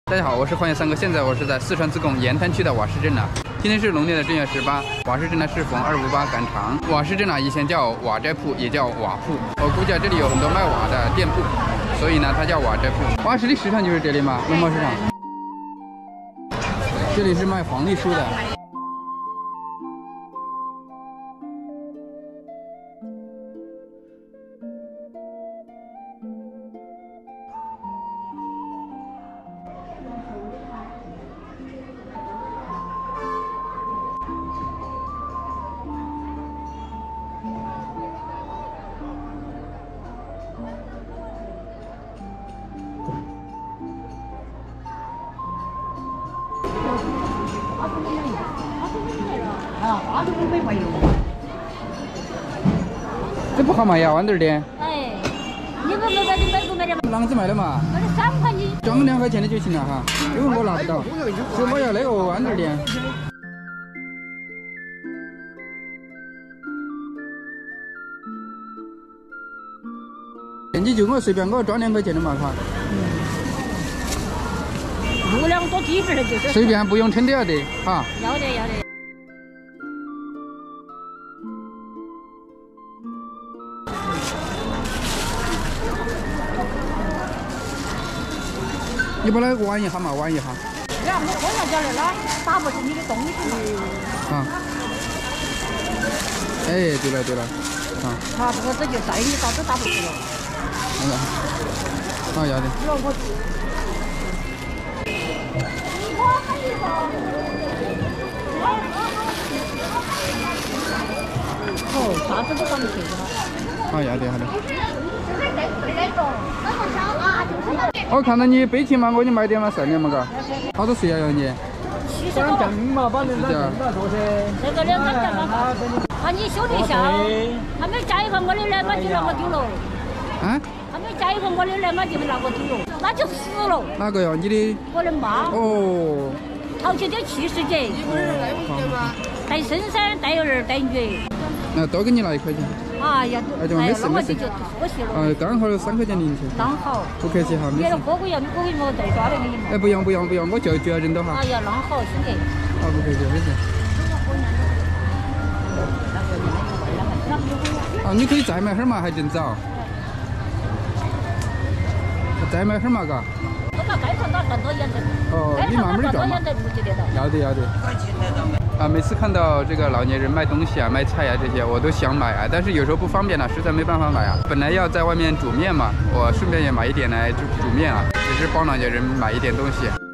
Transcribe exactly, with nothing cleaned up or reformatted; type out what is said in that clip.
大家好，我是欢迎三哥，现在我是在四川自贡盐滩区的瓦市镇呢。今天是农历的正月十八，瓦市镇呢适逢二五八赶场。瓦市镇呢以前叫瓦寨铺，也叫瓦铺。我估计这里有很多卖瓦的店铺，所以呢它叫瓦寨铺。瓦市的市场就是这里吗？农贸市场。这里是卖黄历书的。 这不好卖呀，豌豆的。 哎，你们没买的买不买的？ 啷子卖的嘛？ 卖的三块钱。 装两块钱的就行了哈，因为我拿不到，所以我要那个豌豆的。你就我随便给我装两块钱的嘛哈。 六两多几份的就是。 随便不用称都要得哈。 要得要得。 你把那个玩一下嘛，玩一下。 呀，我喝下来了，打不进你的东西嘛。 啊。哎，对了对了，啊。 啊，这个这就带你啥都打不去了。 那个。好，要得。哦，啥子都打不去了。 好，要得，好的。 我看到你背起嘛，我就买点嘛，剩点嘛，嘎。好多水啊，要你？ 七十多。 嘛，把人家人家做噻。 这个两三件嘛。啊，你修对象，还没加一份我的奶妈就让我丢了。 啊？ 还没加一份我的奶妈就让我丢了，那就死了。 哪个呀？你的？ 我的妈。 哦。 淘气点七十节。你不是来不及吗？带孙噻，带儿带女。 那多给你拿一块钱。 啊呀， 哎，对，没事没事。 多谢了。 啊，刚好三块钱零钱。 刚好。 不客气哈，没事。 你那火锅要你锅给我再抓点给你嘛。 哎，不用不用不用，我就就要认到哈。 哎呀，那好，兄弟。 好，不客气，没事。啊，你可以再买会儿嘛，还真早。再买会儿嘛，嘎。 我把该上到更多盐的。 哦，你慢慢的转嘛。要得要得。 啊，每次看到这个老年人卖东西啊、卖菜呀、啊、这些，我都想买啊，但是有时候不方便了，实在没办法买啊。本来要在外面煮面嘛，我顺便也买一点来煮煮面啊，只是帮老年人买一点东西。